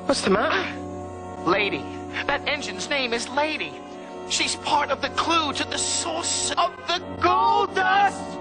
What's the matter? Lady. That engine's name is Lady. She's part of the clue to the source of the gold dust!